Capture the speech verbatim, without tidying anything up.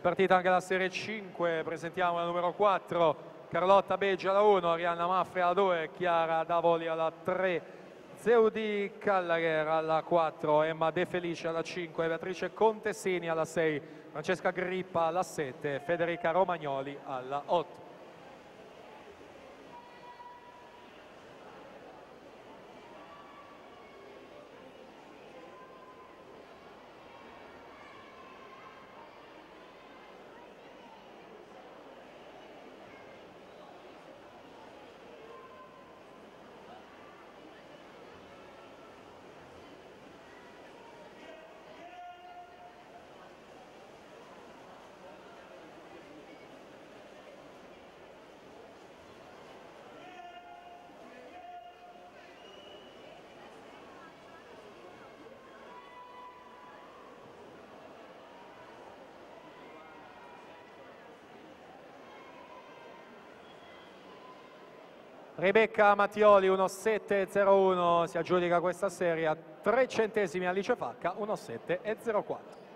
partita anche la Serie cinque, presentiamo la numero quattro, Carlotta Beggia alla uno, Arianna Maffre alla due, Chiara Davoli alla tre, Zeudi Callagher alla quattro, Emma De Felice alla cinque, Beatrice Contessini alla sei, Francesca Grippa alla sette, Federica Romagnoli alla otto. Rebecca Mattioli uno sette zero uno si aggiudica questa serie a tre centesimi, Alice Facca uno sette zero quattro.